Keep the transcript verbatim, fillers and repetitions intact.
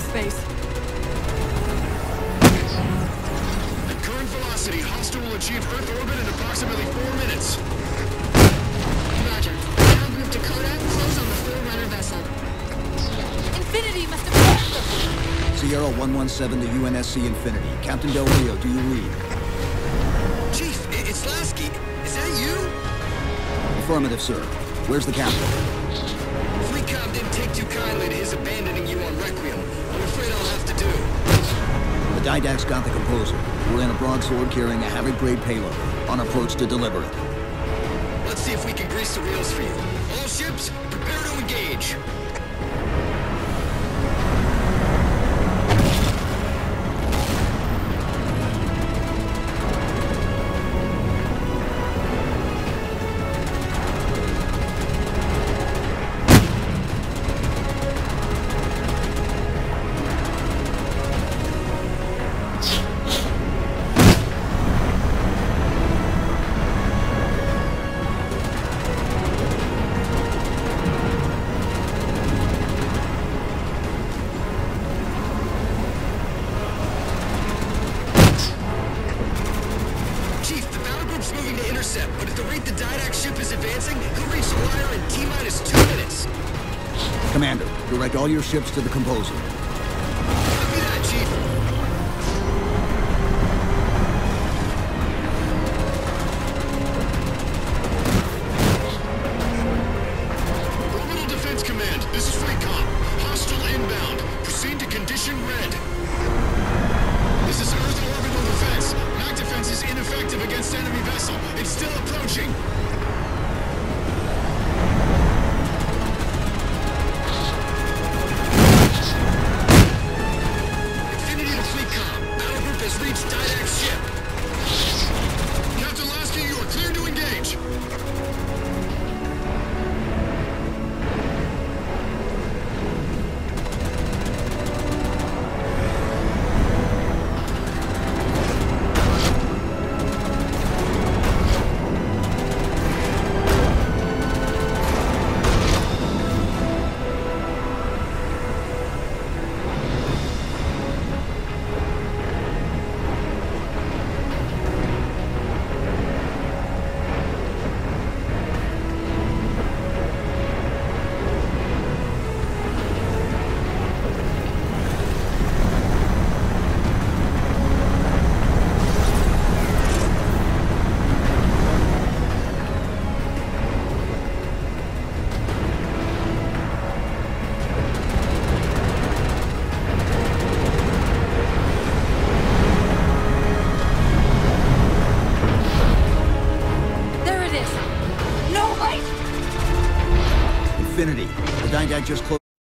space. At current velocity, Hostile will achieve Earth orbit in approximately four minutes. Roger. Battle Group Dakota, close on the Forerunner vessel. Infinity must have crashed them. Sierra one one seven to U N S C Infinity. Captain Del Rio, do you read? Chief, i- it's Lasky. Is that you? Affirmative, sir. Where's the captain? Fleetcom didn't take too kindly to his abandoning you on Requiem. I'm afraid I'll have to do. The Didact's got the composer. We're in a broadsword carrying a Havoc-grade payload. On approach to deliver it. Let's see if we can grease the wheels for you. All ships, prepare to engage. But at the rate the Didact ship is advancing, he'll reach the wire in T-minus two minutes. Commander, direct all your ships to the composer. Copy that, Chief. Orbital Defense Command, this is Fleetcom. Hostile inbound. Proceed to condition red. This is Earth orbital defense. Mac defense is ineffective against enemy vessel. It's still approaching. Infinity to Fleetcom. Battle group has reached Didact's ship. Captain Lasky, you are clear to engage. There it is. No light. Infinity, the Didact just closed.